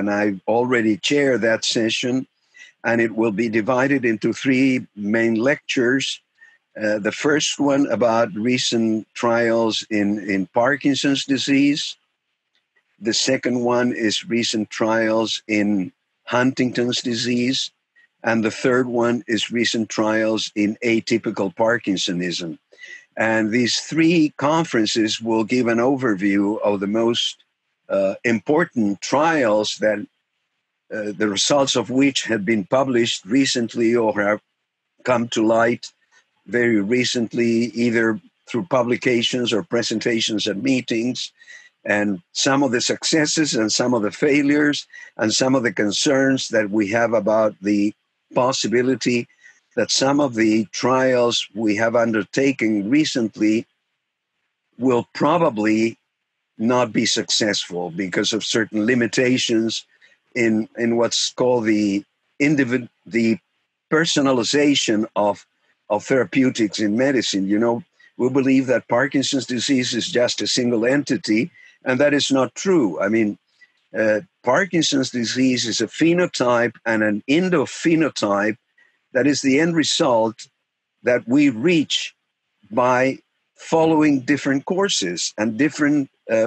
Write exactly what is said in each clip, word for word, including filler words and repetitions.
and I already chair that session, and it will be divided into three main lectures. Uh, the first one about recent trials in, in Parkinson's disease. The second one is recent trials in Huntington's disease. And the third one is recent trials in atypical Parkinsonism. And these three conferences will give an overview of the most uh, important trials that uh, the results of which have been published recently or have come to light very recently, either through publications or presentations at meetings, and some of the successes and some of the failures and some of the concerns that we have about the possibility that some of the trials we have undertaken recently will probably not be successful because of certain limitations in, in what's called the individ- the personalization of, of therapeutics in medicine. You know, we believe that Parkinson's disease is just a single entity, and that is not true. I mean, uh, Parkinson's disease is a phenotype and an endophenotype that is the end result that we reach by following different courses and different uh,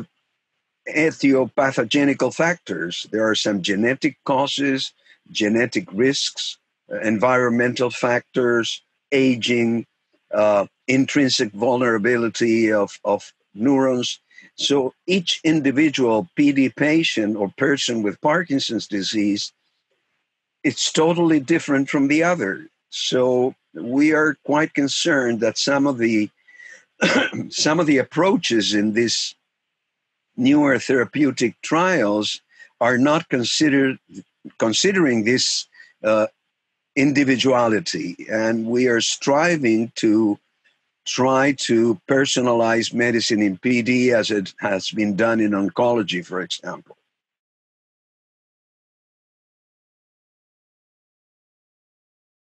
ethiopathogenical factors. There are some genetic causes, genetic risks, uh, environmental factors, aging, uh, intrinsic vulnerability of, of neurons. So each individual P D patient or person with Parkinson's disease, it's totally different from the other. So we are quite concerned that some of the some of the approaches in this newer therapeutic trials are not considered considering this uh, individuality, and we are striving to try to personalize medicine in P D as it has been done in oncology, for example.